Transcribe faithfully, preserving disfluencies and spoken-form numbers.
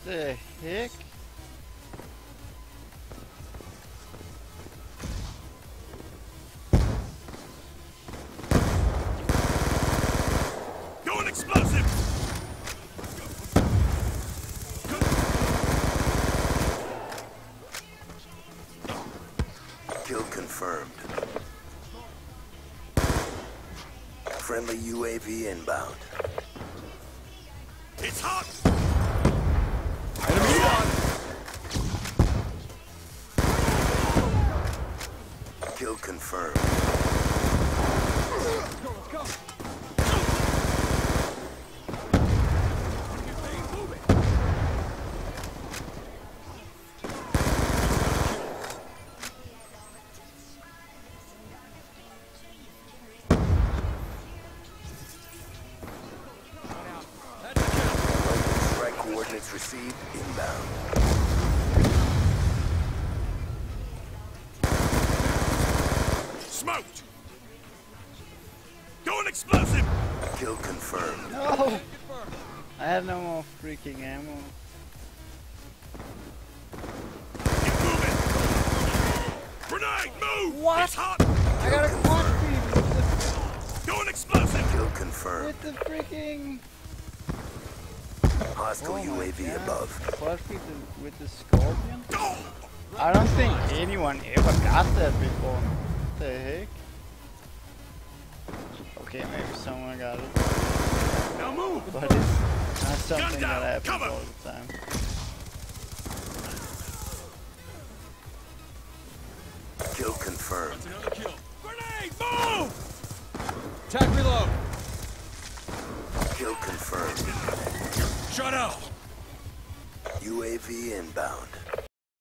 The heck? Going explosive! Kill confirmed. Friendly U A V inbound. It's hot! Enemy on! Kill confirmed. Strike coordinates received inbound. Smoked! Going explosive! Kill confirmed. No! I have no more freaking ammo. Keep moving! Grenade, move! What? It's hot! I got a quad feed with Going explosive! Kill the, confirmed. with the freaking... Hostile Oh my U A V God. above. Quad feed with the Scorpion? Oh! I don't think anyone ever got that before. What the heck? Okay, maybe someone got it. Now move! But it's not something down, that happens cover. all the time. Kill confirmed. That's another kill. Grenade, move! Attack reload! Kill confirmed. Shut up! U A V inbound.